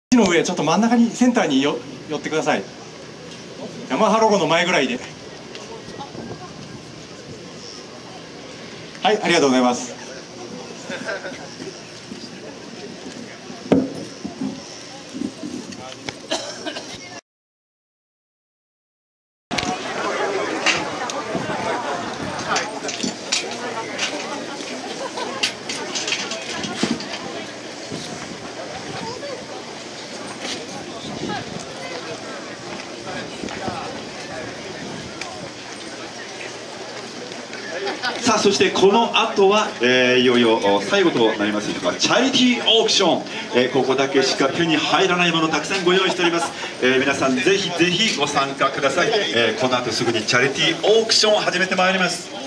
の上ちょっと真ん中にセンターに寄ってください。ヤマハロゴの前ぐらいで。はい、ありがとうございます。 さあ、そしてこの後は、いよいよ最後となりますが、チャリティーオークション、ここだけしか手に入らないものたくさんご用意しております。皆さんぜひぜひご参加ください。この後すぐにチャリティーオークションを始めてまいります。